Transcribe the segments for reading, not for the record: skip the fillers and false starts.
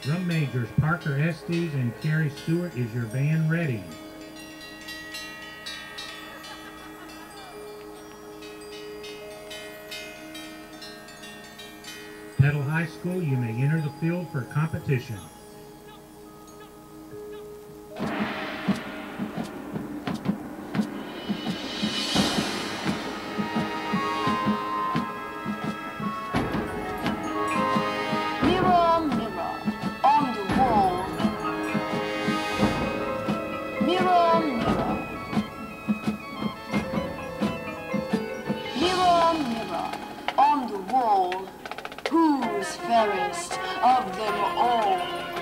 Drum majors Parker Estes and Carrie Stewart, is your band ready? Petal High School, you may enter the field for competition. Fairest of them all.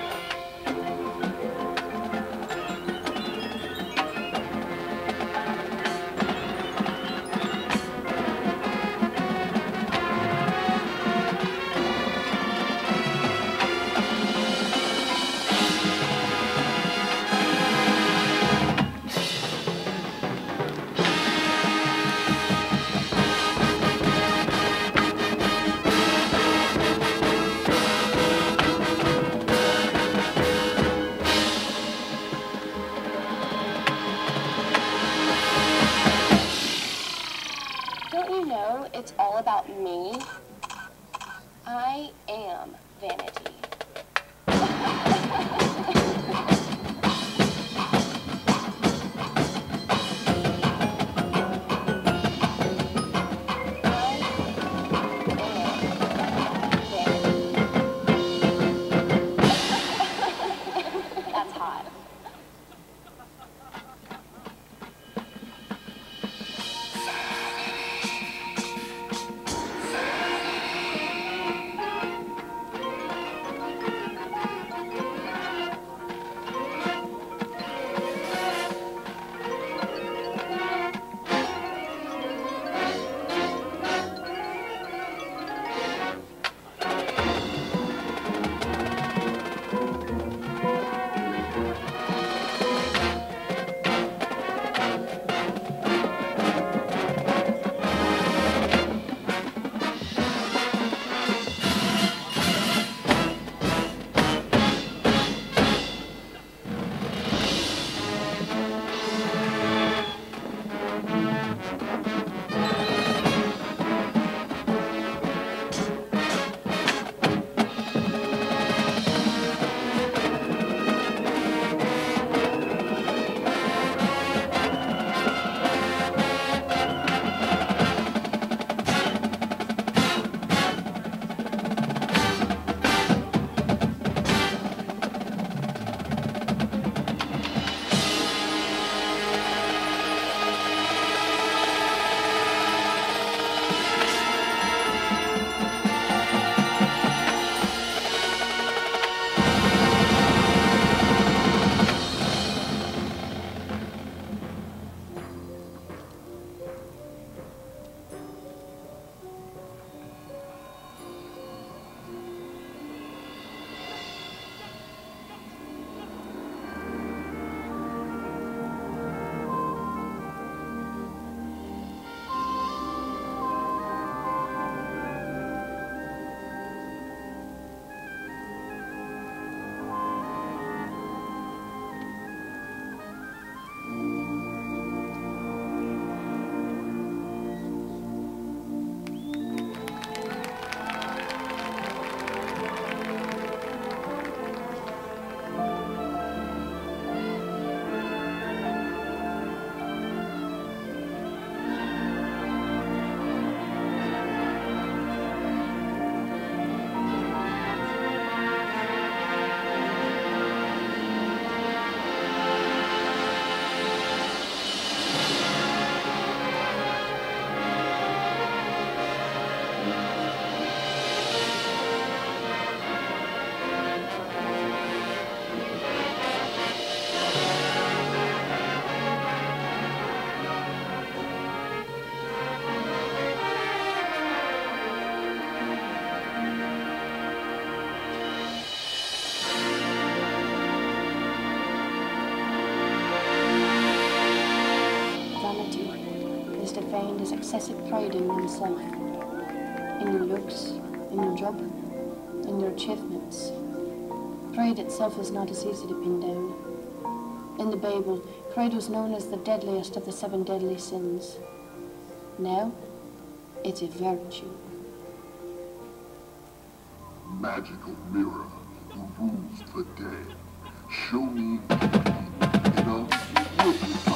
It's all about me. I am vanity. That's hot. Defined as excessive pride in oneself, in your looks, in your job, in your achievements. Pride itself is not as easy to pin down. In the Bible, pride was known as the deadliest of the 7 deadly sins. Now, it's a virtue. Magical mirror who rules the day. Show me in a